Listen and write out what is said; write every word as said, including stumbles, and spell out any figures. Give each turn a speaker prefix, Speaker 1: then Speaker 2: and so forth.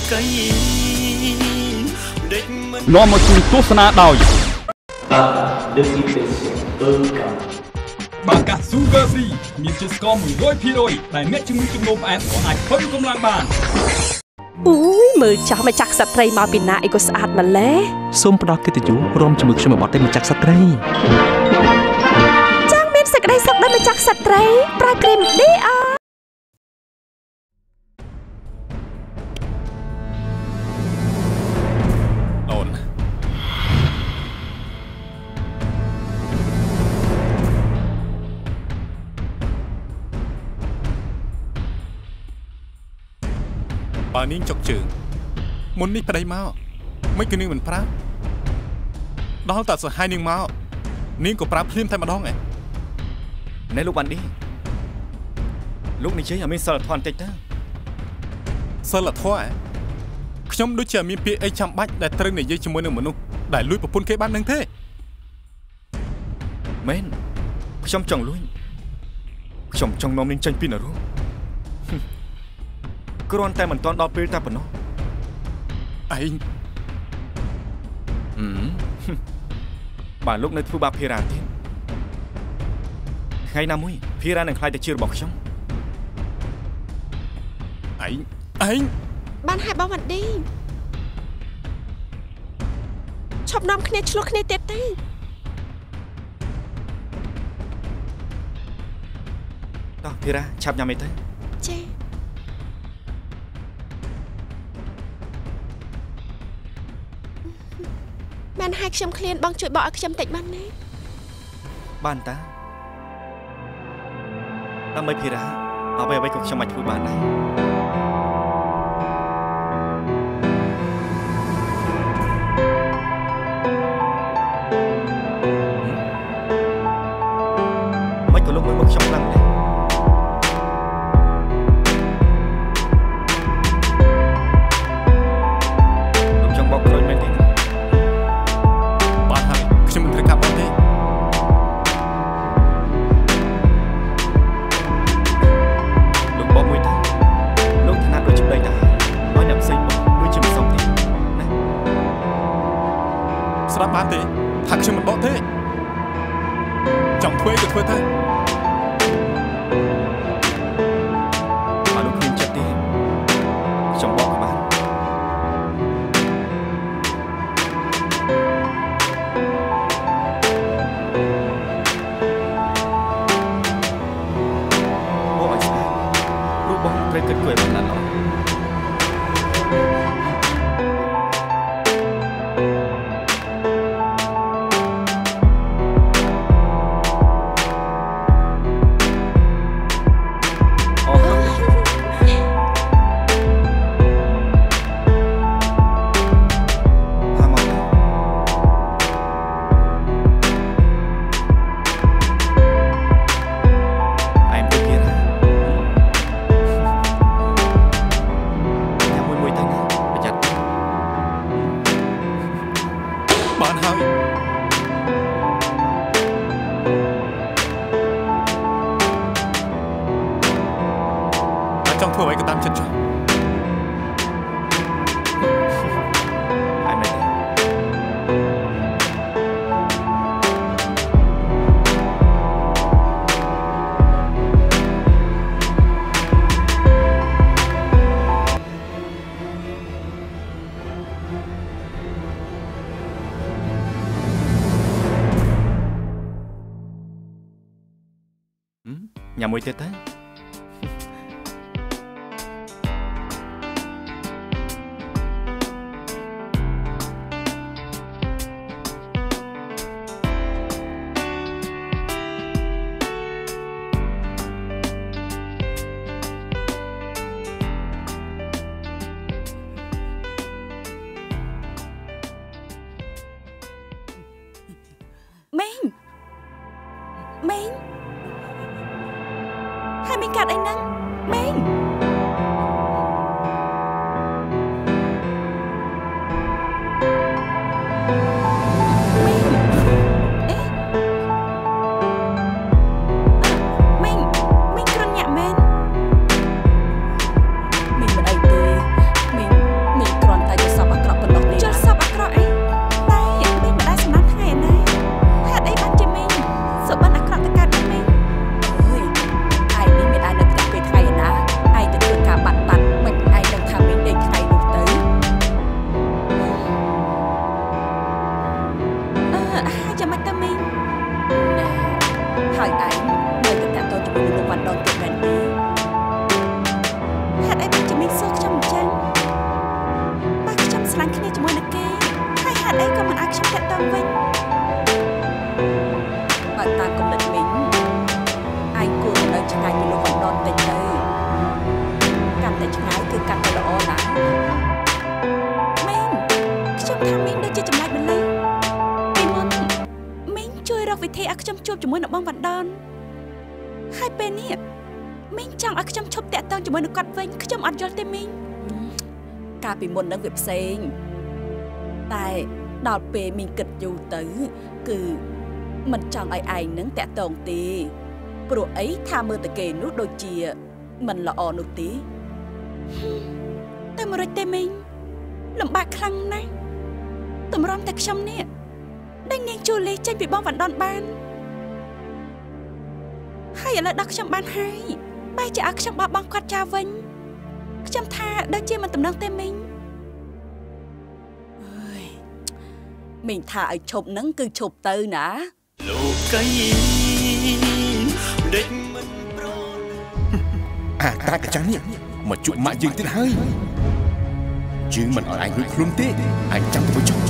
Speaker 1: នាំមកជួយទស្សនាដោយ
Speaker 2: បាកាដឹកពីពេសអឺកា
Speaker 1: បាកា Sugar Free មានជាតិស្ករ មួយរយភាគរយ ដែលអ្នកជំងឺជំងឺផ្អែមក៏អាចធ្វើកម្លាំងបាន
Speaker 3: អូយមើលចាស់ម្ចាស់ក្សត្រីមកពីណាអីក៏ស្អាតម្ល៉េះ
Speaker 4: សូមផ្ដល់កិត្តិយសរួមជាមួយខ្ញុំមកតែម្ចាស់ក្សត្រី
Speaker 3: ចាស់មានសេចក្តីសុខដល់ម្ចាស់ក្សត្រីប្រើគ្រីម ឌី អា
Speaker 1: អូនបើនាងចុកជើងមុននេះប្តីមកមិនគឺនាងមិនប្រាប់ដល់តែសហាយនាងមកនាងក៏ប្រាប់ភ្លាមតែម្ដងឯង
Speaker 4: ណែលោកបានឌីលោកនិយាយឲ្យមានសិលធម៌បន្តិចទៅ
Speaker 1: សិលធម៌ឯងខ្ញុំដូចជាមានពាក្យអីចាំបាច់ដែលត្រូវនិយាយជាមួយនឹងមនុស្សដែលលួចប្រពន្ធគេបាននឹងទេ
Speaker 4: មែនខ្ញុំចង់លួចខ្ញុំចង់នាំនាងចេញពីនរកគ្រាន់តែមិនទាន់ដល់ពេលតែប៉ុណ្ណោះ
Speaker 1: ឯង
Speaker 4: អឺបាទលោកនៅធ្វើបាបភារាទៀតថ្ងៃណាមួយភារានឹងខ្លាចទៅជារបស់ខ្ញុំ
Speaker 1: ឯងឯង
Speaker 3: បានហើយបងវ៉ាន់ឌីឈប់នាំគ្នាឆ្លោះគ្នាទៀតទេ
Speaker 4: តោះភារាឆាប់ញ៉ាំអីទៅ
Speaker 3: ចេបានហើយខ្ញុំឃ្លានបងជួយបកឲ្យខ្ញុំតិចបានទេ
Speaker 4: បានតាដើម្បីភារាអ្វីអ្វីក៏ខ្ញុំអាចធ្វើបានដែរមិនក៏លោកមើលមកខ្ញុំខ្លាំងដែរលោកចង់បោកក្រួយមែនទេ
Speaker 1: បានហើយខ្ញុំមិនត្រូវកាប់បងទេ
Speaker 4: លោកបោកមួយទៅលោកថ្នាក់ដូចជាប្តីតាឲ្យអ្នកផ្សេងបោកដូចជាមិនសមទេណា
Speaker 1: ស្រាប់បានទេថាខ្ញុំមិនបោកទេចង់ធ្វើក៏ធ្វើទៅ
Speaker 4: បើលោកគ្មានចិត្តទេខ្ញុំបោកក៏បានបោកឲ្យស្អាតរូបបងត្រូវគិតគួរឲ្យបានល្អញ៉ាំមួយទៀតទៅ
Speaker 3: ម៉េងម៉េងហើយមានកាត់អីហ្នឹងម៉េងមឲ្យខ្ញុំជួបជាមួយនឹងបងវណ្ណនហើយពេលនេះមីងចង់ឲ្យខ្ញុំឈប់តាក់ទងជាមួយនឹងគាត់វិញខ្ញុំអត់យល់ទេមីងកាលពីមុននឹងវាផ្សេងតែដល់ពេលមីងគិតយូរទៅគឺមិនចង់ឲ្យឯងនឹងតាក់ទងទេព្រោះអីថាមើលតែគេនោះដូចជាមិនល្អនោះទេតែមិនរត់ទេមីងលំបាកខ្លាំងណាស់តម្រាំតែខ្ញុំនេះដេញនាងជូលីចេញពីបងវណ្ណនបានហើយឥឡូវដល់ខ្ញុំបានហើយបែរជាឲ្យខ្ញុំបោះបង់គាត់ចោលវិញខ្ញុំថាដូចជាមិនតំណងទេមីងអើយមីងថាឲ្យឈប់នឹងគឺឈប់ទៅណា
Speaker 4: លោកីដេកមិនប្រ
Speaker 5: អាតាកាចាំងនេះមកជួបម៉ាក់យើងទៀតហើយយើងមិនឲ្យឯងរួចខ្លួនទេឯងចាំទៅចុះ